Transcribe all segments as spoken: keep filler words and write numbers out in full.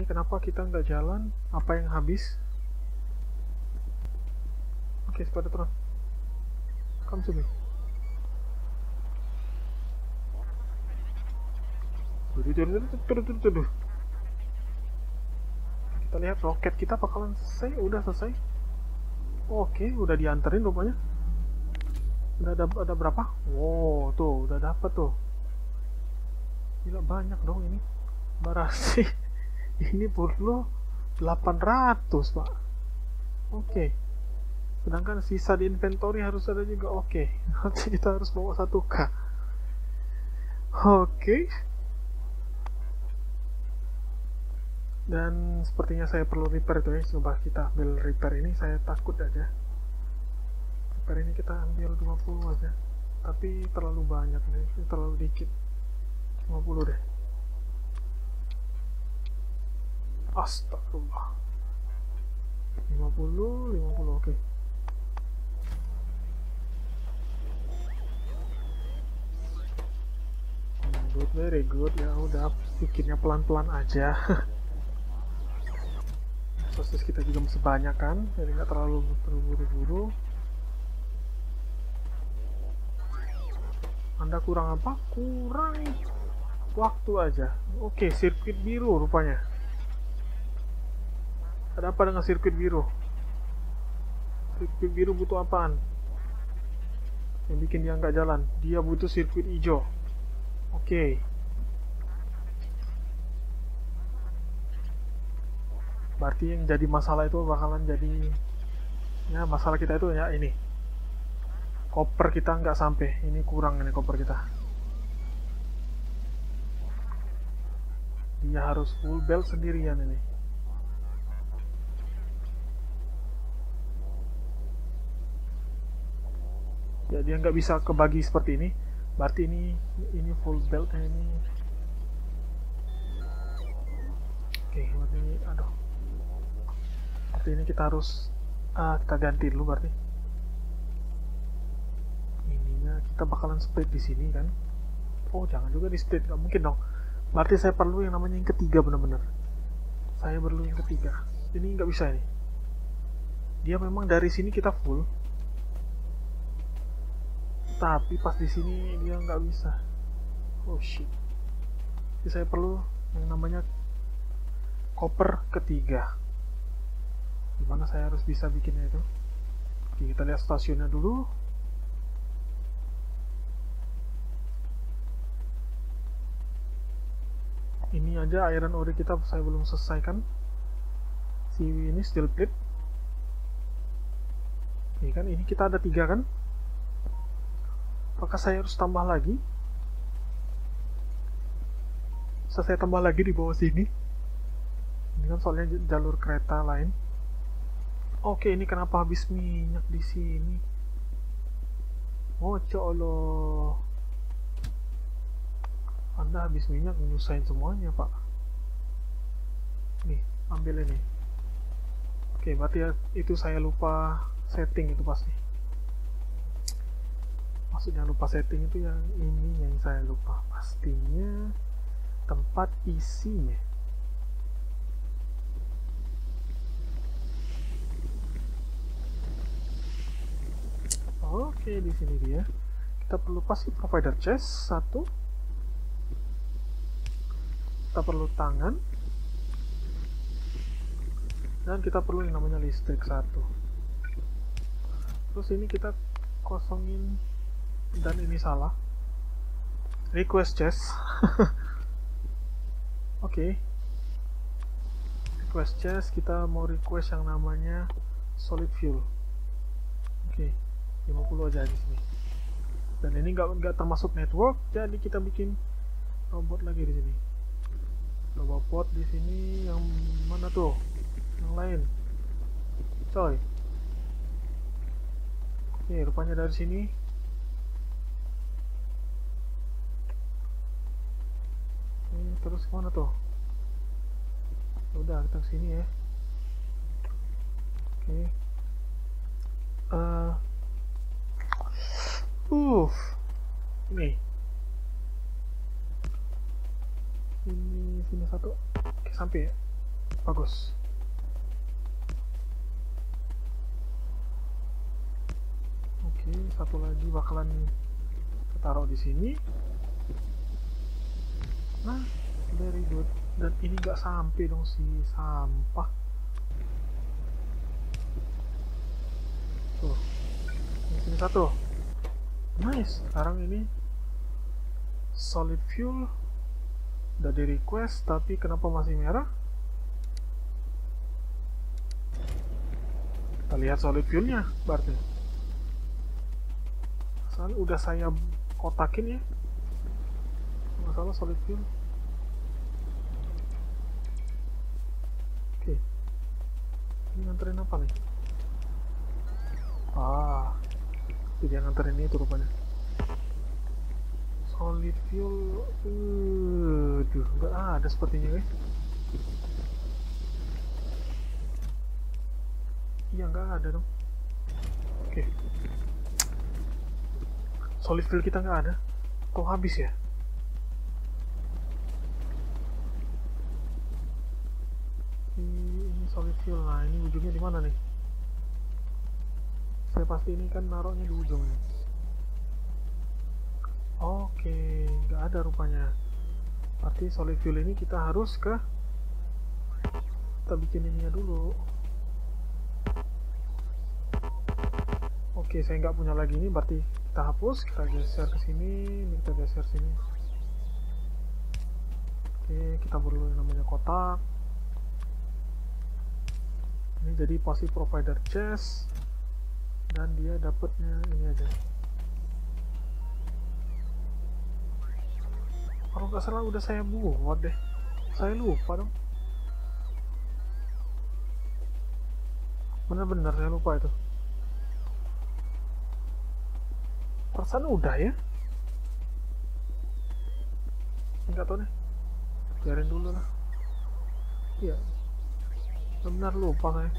Ini kenapa kita nggak jalan? Apa yang habis? Oke, okay, Spidertron, come to me. Kita lihat roket kita bakalan selesai. Udah selesai. Oke, okay, udah dianterin rupanya. Udah ada, ada berapa? Wow, tuh udah dapat tuh. Gila banyak dong ini. Barasi. Ini perlu delapan ratus, Pak. Oke. Okay. Sedangkan sisa di inventory harus ada juga. Oke. Okay. Nanti kita harus bawa satu K. Oke. Okay. Dan sepertinya saya perlu repair itu ya. Coba kita ambil repair ini. Saya takut aja. Repair ini kita ambil dua puluh aja. Tapi terlalu banyak nih. Ini terlalu dikit. lima puluh deh. Astagfirullah. lima puluh, lima puluh, oke. Okay. Good, very good. Ya udah, bikinnya pelan-pelan aja. Sosis kita juga masih banyak kan, jadi nggak terlalu terburu-buru. Anda kurang apa? Kurang waktu aja. Oke, sirkuit biru rupanya. Ada apa dengan sirkuit biru? Sirkuit biru butuh apaan? Yang bikin dia nggak jalan. Dia butuh sirkuit hijau. Oke. Berarti yang jadi masalah itu bakalan jadi, ya masalah kita itu ya ini. Koper kita nggak sampai. Ini kurang ini koper kita. Dia harus full belt sendirian ini. Ya dia nggak bisa kebagi seperti ini. Berarti ini ini full beltnya ini. Oke, berarti ini aduh. Berarti ini kita harus uh, kita ganti dulu berarti. Ininya kita bakalan split di sini kan. Oh jangan juga di split, nggak mungkin dong. Berarti saya perlu yang namanya yang ketiga benar-benar. Saya perlu yang ketiga. Ini nggak bisa ini. Dia memang dari sini kita full. Tapi pas di sini dia nggak bisa. Oh shit. Jadi saya perlu yang namanya koper ketiga. Gimana saya harus bisa bikinnya itu? Oke, kita lihat stasiunnya dulu. Ini aja iron ore kita saya belum selesaikan. Si ini steel plate. Ini kan ini kita ada tiga kan? Apakah saya harus tambah lagi? Bisa saya tambah lagi di bawah sini? Ini kan soalnya jalur kereta lain. Oke, ini kenapa habis minyak di sini? Oh, Allah. Anda habis minyak nyusahin semuanya, Pak. Nih, ambil ini. Oke, berarti ya, itu saya lupa setting itu pasti. Maksudnya lupa setting itu yang ini yang saya lupa. Pastinya tempat isinya. Oke, di sini dia. Kita perlu pasti provider chest satu. Kita perlu tangan. Dan kita perlu yang namanya listrik satu. Terus ini kita kosongin. Dan ini salah. Request chest. Oke. Okay. Request chest, kita mau request yang namanya solid fuel. Oke. Okay. lima puluh aja di sini. Dan ini nggak nggak termasuk network, jadi kita bikin robot lagi di sini. Robot di sini yang mana tuh? Yang lain. Coy. Oke, okay, rupanya dari sini. Terus kemana tuh? Udah kita kesini ya. Oke. Okay. Uh, uh, ini, ini sini satu. Oke, sampai ya. Bagus. Oke, satu lagi bakalan kita taruh di sini. Nah, very good. Dan ini nggak sampai dong si sampah. Tuh, di sini satu. Nice. Sekarang ini solid fuel udah di request, tapi kenapa masih merah? Kita lihat solid fuelnya berarti. Soalnya udah saya kotakin ya. Masalah solid fuel. Oke. Ini nganterin apa nih? Ah, jadi yang nganterin itu rupanya. Solid fuel, uh, duh, nggak ada sepertinya guys. Iya nggak ada dong. Oke. Solid fuel kita nggak ada. Kok habis ya? Ini, ini solid fuel. Nah ini ujungnya di mana nih? Saya pasti ini kan naruhnya di ujung nih. Oke, nggak ada rupanya. Berarti solid fuel ini kita harus ke kita bikin ininya dulu. Oke, saya nggak punya lagi ini, berarti kita hapus, kita geser ke sini, ini kita geser sini. Oke, kita perlu yang namanya kotak. Ini jadi pasti provider chest, dan dia dapatnya ini aja. Kalau nggak salah udah saya buat deh, saya lupa dong. Bener-bener saya lupa itu. Perasaan udah ya? Enggak tahu nih. Biarin dulu lah. Iya. Benar lupa saya.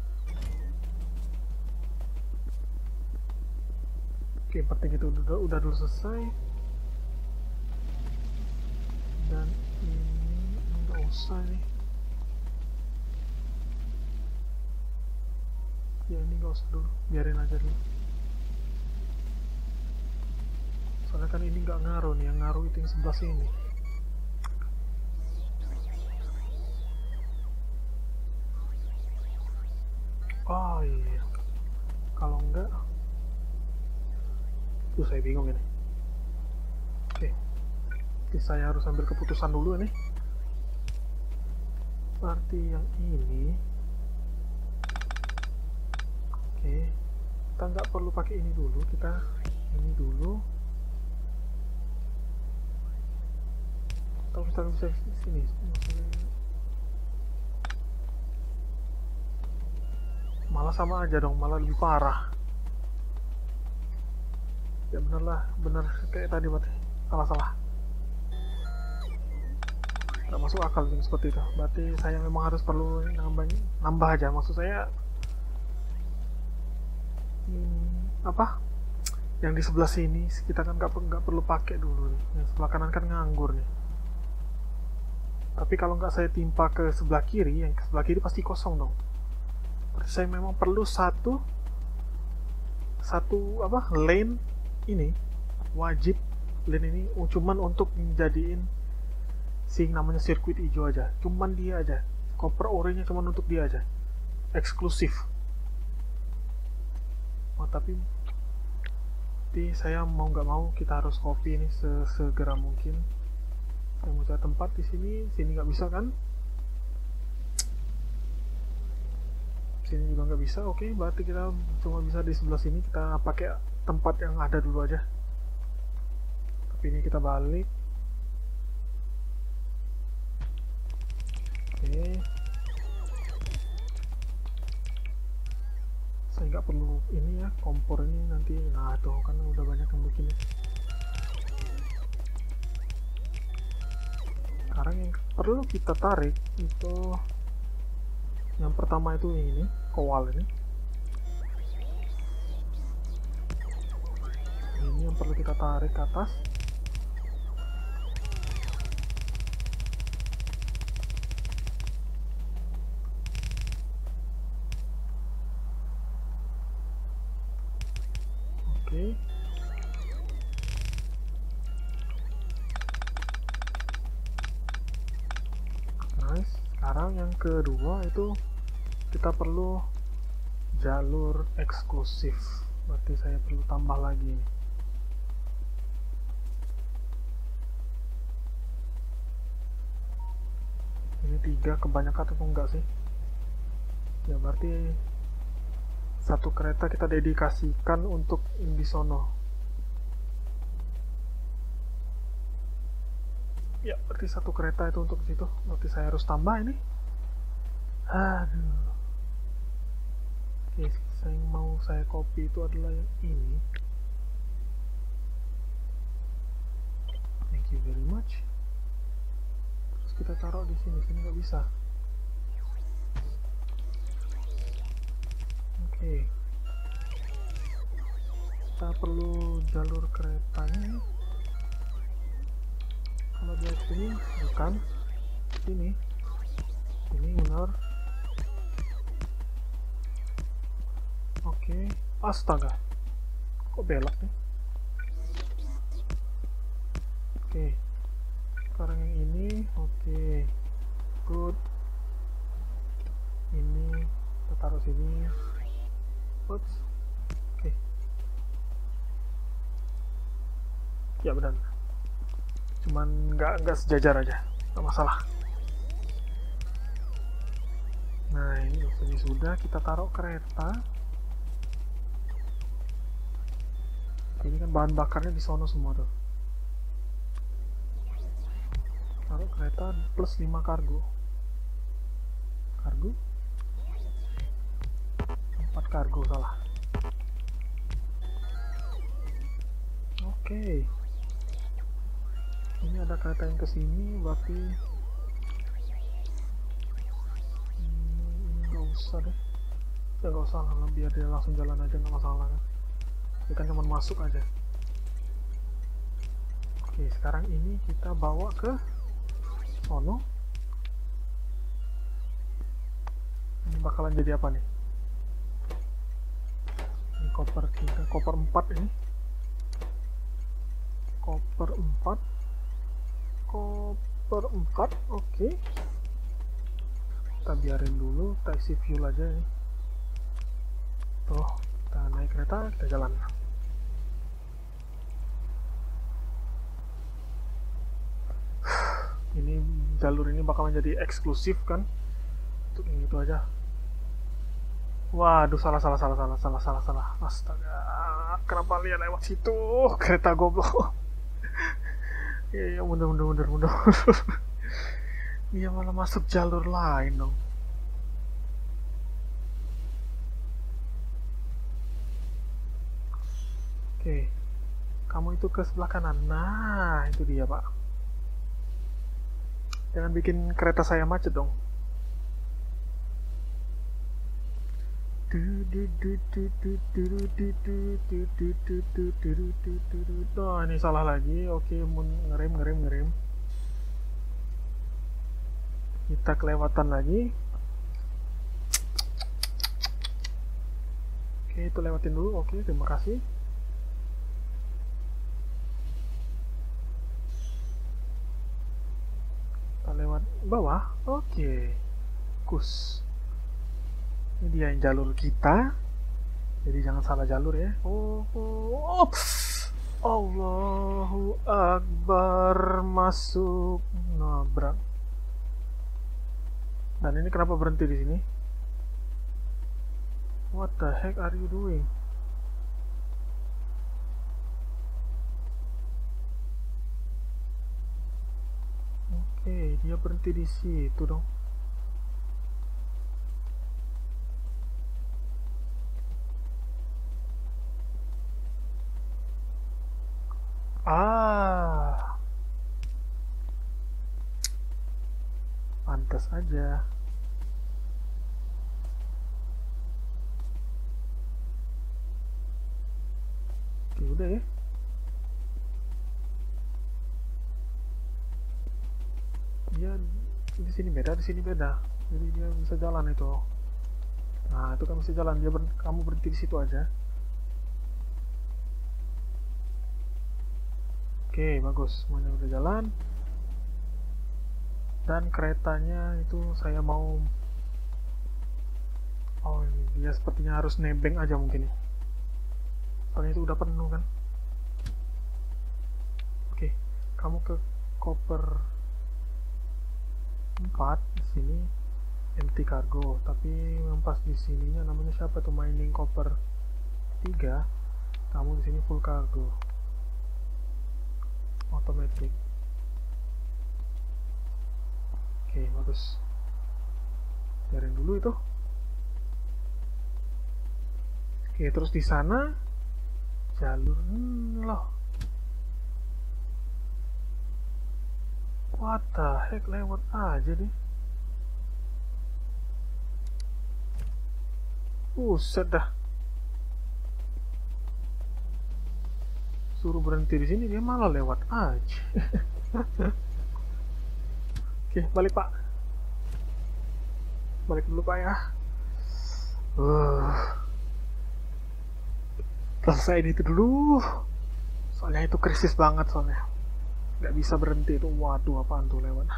Oke, penting itu udah, udah dulu selesai. Dan ini nggak usah nih. Ya ini nggak usah dulu. Biarin aja dulu. Soalnya kan ini nggak ngaruh nih, yang ngaruh itu yang sebelah sini. Oh iya, kalau enggak, tuh saya bingung ini. Oke, jadi saya harus ambil keputusan dulu nih. Berarti yang ini, oke, kita nggak perlu pakai ini dulu, kita ini dulu. Atau kita bisa di sini. Malah sama aja dong, malah lebih parah. Ya bener lah, bener kayak tadi berarti salah-salah. Gak masuk akal yang seperti itu. Berarti saya memang harus perlu nambah, nambah aja. Maksud saya hmm, apa? Yang di sebelah sini kita kan nggak nggak perlu pakai dulu nih. Yang sebelah kanan kan nganggur nih. Tapi kalau nggak saya timpa ke sebelah kiri, yang ke sebelah kiri pasti kosong dong. Berarti saya memang perlu satu satu apa lane ini, wajib lane ini cuman untuk menjadiin si namanya sirkuit hijau aja, cuman dia aja, copper ore-nya cuman untuk dia aja, eksklusif. Oh, tapi tapi saya mau nggak mau kita harus copy ini sesegera mungkin. Saya mau cari tempat di sini, sini nggak bisa kan? Sini juga nggak bisa. Oke, berarti kita cuma bisa di sebelah sini. Kita pakai tempat yang ada dulu aja. Tapi ini kita balik. Oke. Saya nggak perlu ini ya, kompor ini nanti. Nah tuh kan udah banyak yang bikin. Sekarang yang perlu kita tarik itu yang pertama itu ini, kowal ini. Ini yang perlu kita tarik ke atas. Oke. Nice. Sekarang yang kedua itu kita perlu jalur eksklusif. Berarti saya perlu tambah lagi. Ini tiga kebanyakan atau enggak sih? Ya berarti satu kereta kita dedikasikan untuk di sono. Ya berarti satu kereta itu untuk situ. Berarti saya harus tambah ini. Aduh. Oke, saya yang mau saya copy itu adalah yang ini. Thank you very much. Terus kita taruh di sini, sini nggak bisa. Oke. Kita perlu jalur keretanya. Kalau dia sini, bukan. Sini. Ini benar. Oke, astaga, kok belok nih? Oke, sekarang yang ini, oke, good. Ini kita taruh sini. Oops. Oke, ya benar. Cuman nggak nggak sejajar aja, nggak masalah. Nah ini ini sudah kita taruh kereta. Ini kan bahan bakarnya di sono semua tuh. Taruh kereta plus lima kargo. Kargo? empat kargo salah. Oke. Ini ada kereta yang kesini, berarti ini nggak usah deh. Ya nggak usah lah, biar dia langsung jalan aja, nggak masalah kan. Dia kan cuma masuk aja. Oke, sekarang ini kita bawa ke sono. Ini bakalan jadi apa nih? Ini koper tiga, koper empat ini. Koper empat. Koper empat, oke. Kita biarin dulu, kita isi fuel aja ya. Tuh, kita naik kereta, kita jalan. Ini jalur ini bakal menjadi eksklusif kan? Untuk yang itu aja. Waduh, salah salah salah salah salah salah salah. Astaga, kenapa lihat lewat situ? Kereta goblok. Iya, ya, mundur mundur mundur mundur. Dia malah masuk jalur lain dong. Oke, kamu itu ke sebelah kanan. Nah, itu dia pak. Jangan bikin kereta saya macet dong. Oh, ini salah lagi. Oke, ngerem ngerem ngerem. Kita kelewatan lagi. Oke, itu lewatin dulu. Oke, terima kasih. Lewat bawah, oke, kus. Ini dia yang jalur kita, jadi jangan salah jalur ya. Oh, oh, oh. Allahu Akbar, masuk, nabrak. Dan ini kenapa berhenti di sini? What the heck are you doing? Oke, dia berhenti di situ dong. Ah, pantas aja. Oke, udah ya. Dia di sini beda, di sini beda. Jadi dia bisa jalan itu. Nah, itu kan bisa jalan. Dia ber kamu berhenti di situ aja. Oke, bagus, semuanya udah jalan. Dan keretanya itu saya mau, oh ini dia sepertinya harus nebeng aja mungkin ya, soalnya itu udah penuh kan. Oke, kamu ke koper empat di sini, empty cargo, tapi yang pas di sininya namanya siapa tuh, mining koper tiga, kamu di sini full cargo, automatic. Oke, bagus. Biarin dulu itu. Oke, terus di sana jalur hmm, loh. What the heck, lewat aja deh. Buset dah. Suruh berhenti di sini dia malah lewat aja. Oke, balik Pak. Balik dulu Pak ya. Uh. Selesai itu dulu. Soalnya itu krisis banget soalnya. Nggak bisa berhenti itu. Waduh, apaan tuh lewat.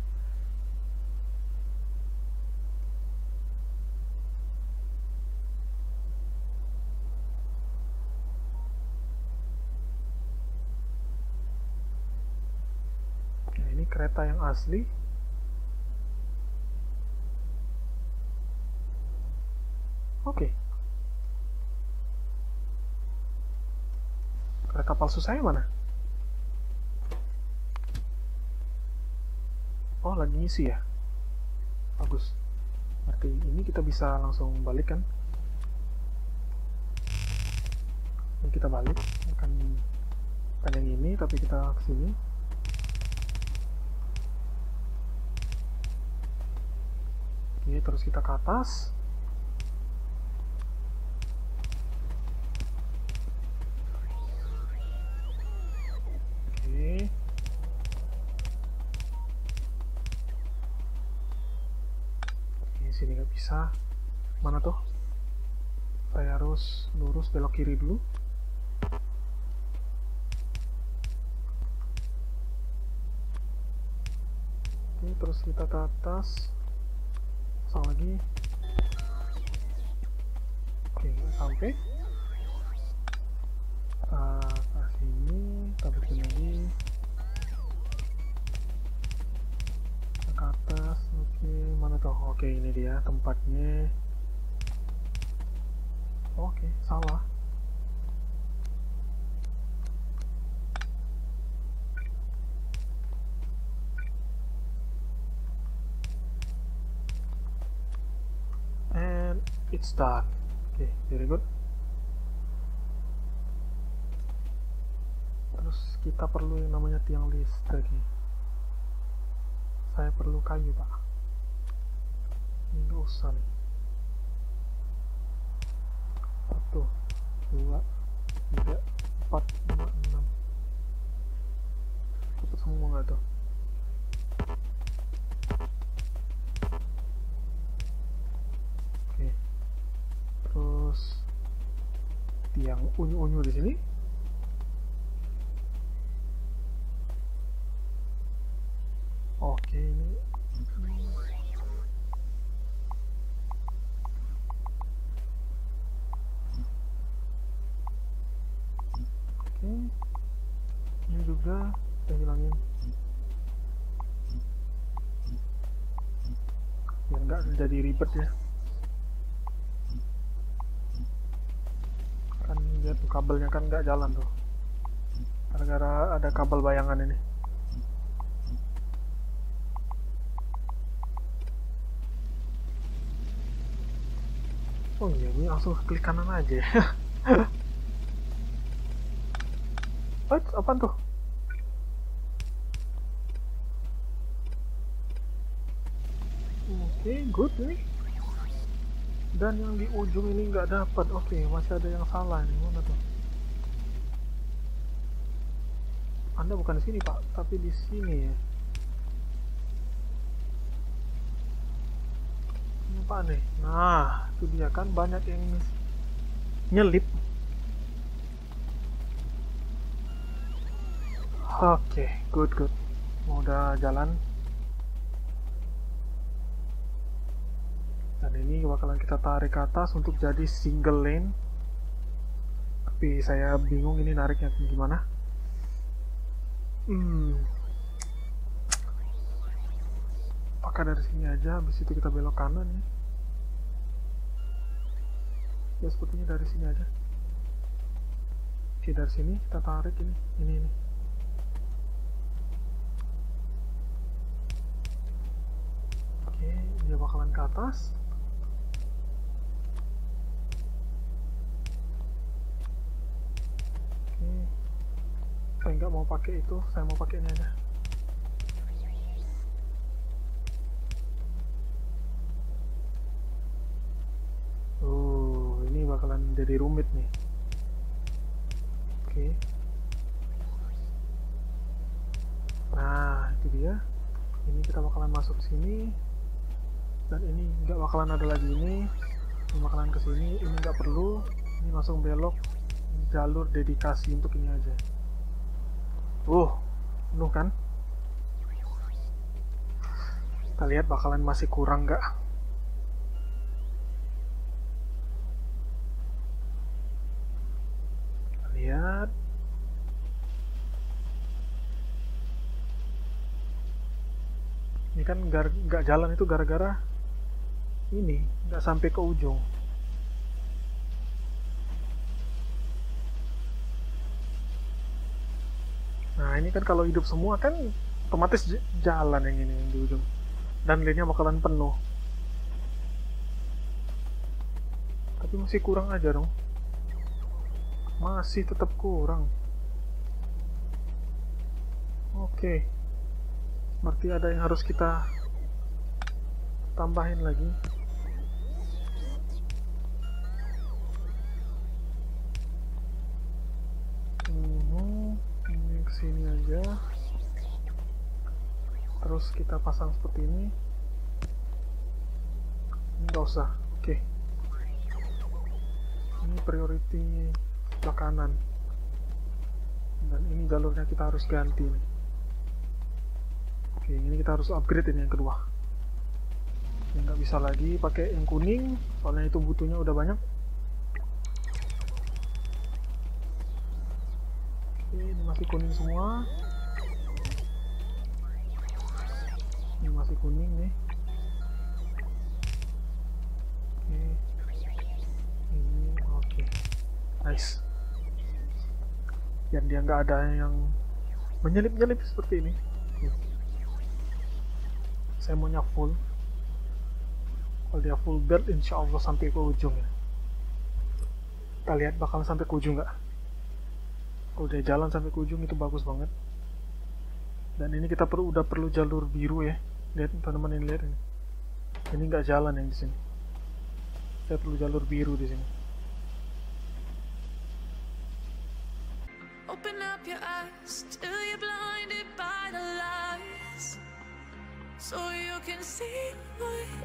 Nah, ini kereta yang asli. Oke. Okay. Kereta palsu saya mana? Oh, lagi ngisi ya? Bagus. Berarti ini kita bisa langsung balik kan? Ini kita balik. Bukan, bukan yang ini, tapi kita kesini. Oke, terus kita ke atas. Sini nggak bisa. Mana tuh? Saya harus lurus belok kiri dulu. Oke, terus kita ke atas. Pasang lagi. Oke, nggak sampai. Kita ke sini, kita bikin lagi. Ke atas. Oke, mana tuh? Oke, ini dia tempatnya. Oke, salah. And it's done. Oke, very good. Terus kita perlu yang namanya tiang listrik nih. Saya perlu kayu Pak. Ini nggak usah nih. Satu, dua, tiga, empat, lima, enam. Dapat semua nggak tuh? Oke. Terus tiang unyu-unyu di sini. Oke, ini oke, ini juga kita hilangin biar nggak jadi ribet ya. Kan lihat tuh kabelnya kan nggak jalan tuh, gara-gara ada kabel bayangan ini. Oh iya, ini langsung klik kanan aja ya. Oh, apaan tuh? Oke, okay, good nih. Dan yang di ujung ini nggak dapat. Oke, okay, masih ada yang salah nih. Mana tuh? Anda bukan di sini Pak, tapi di sini ya. Ini apa nih? Nah, itu dia kan banyak yang nyelip. Oke, good good. Mau udah jalan. Dan ini bakalan kita tarik ke atas untuk jadi single lane. Tapi saya bingung ini nariknya gimana. Hmm. Apakah dari sini aja, habis itu kita belok kanan ya? Ya sepertinya dari sini aja. Oke, dari sini kita tarik ini, ini, ini. Oke, dia bakalan ke atas. Oke, saya nggak mau pakai itu, saya mau pakai ini aja. Oh, ini bakalan jadi rumit nih. Oke. Nah, itu dia. Ini kita bakalan masuk sini. Dan ini nggak bakalan ada lagi ini. Ini bakalan ke sini. Ini nggak perlu. Ini langsung belok jalur dedikasi untuk ini aja. Uh, penuh kan? Kita lihat bakalan masih kurang nggak? Lihat. Ini kan nggak jalan itu gara-gara ini nggak sampai ke ujung. Nah ini kan kalau hidup semua kan otomatis jalan yang ini yang di ujung, dan lane-nya bakalan penuh. Tapi masih kurang aja dong. Masih tetap kurang. Oke, berarti ada yang harus kita tambahin lagi. Hmm, ini kesini aja. Terus kita pasang seperti ini. Ini nggak usah. Oke. Ini priority sebelah kanan, dan ini jalurnya kita harus ganti nih. Oke, ini kita harus upgrade ini yang kedua. Yang nggak bisa lagi pakai yang kuning, soalnya itu butuhnya udah banyak. Oke, ini masih kuning semua. Ini masih kuning nih. Oke, ini oke, nice. Biar dia nggak ada yang menyelip-nyelip seperti ini. Saya maunya full. Kalau dia full build, insya Allah sampai ke ujung ya. Kita lihat bakal sampai ke ujung nggak. Kalau dia jalan sampai ke ujung itu bagus banget. Dan ini kita perlu udah perlu jalur biru ya. Lihat teman-teman, ini lihat ini. Ini nggak jalan yang di sini. Saya perlu jalur biru di sini. Open up your eyes till you're blinded by the lies, so you can see what